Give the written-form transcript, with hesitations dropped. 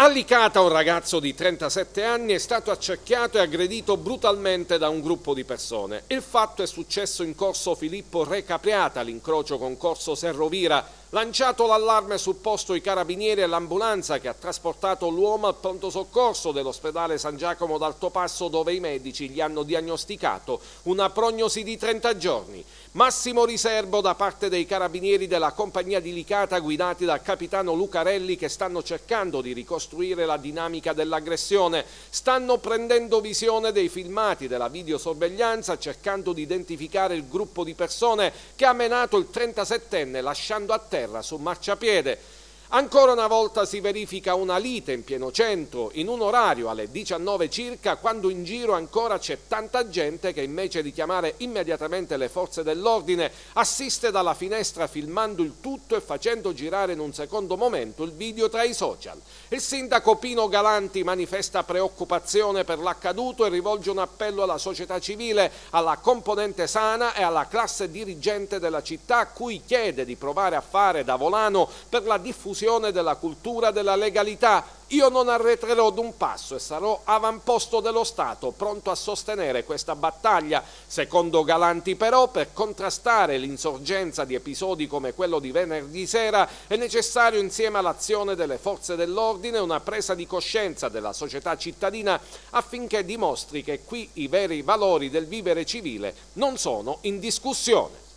A Licata un ragazzo di 37 anni è stato accerchiato e aggredito brutalmente da un gruppo di persone. Il fatto è successo in corso Filippo Re Capriata, all'incrocio con corso Serrovira. Lanciato l'allarme sul posto i carabinieri e l'ambulanza che ha trasportato l'uomo al pronto soccorso dell'ospedale San Giacomo d'Altopasso, dove i medici gli hanno diagnosticato una prognosi di 30 giorni. Massimo riservo da parte dei carabinieri della compagnia di Licata guidati dal capitano Lucarelli, che stanno cercando di ricostruire la dinamica dell'aggressione. Stanno prendendo visione dei filmati della videosorveglianza, cercando di identificare il gruppo di persone che ha menato il 37enne lasciando a terra sul marciapiede. Ancora una volta si verifica una lite in pieno centro, in un orario alle 19 circa, quando in giro ancora c'è tanta gente che invece di chiamare immediatamente le forze dell'ordine assiste dalla finestra filmando il tutto e facendo girare in un secondo momento il video tra i social. Il sindaco Pino Galanti manifesta preoccupazione per l'accaduto e rivolge un appello alla società civile, alla componente sana e alla classe dirigente della città, a cui chiede di provare a fare da volano per la diffusione della cultura della legalità. Io non arretrerò d'un passo e sarò avamposto dello Stato, pronto a sostenere questa battaglia. Secondo Galanti, però, per contrastare l'insorgenza di episodi come quello di venerdì sera è necessario, insieme all'azione delle forze dell'ordine, una presa di coscienza della società cittadina affinché dimostri che qui i veri valori del vivere civile non sono in discussione.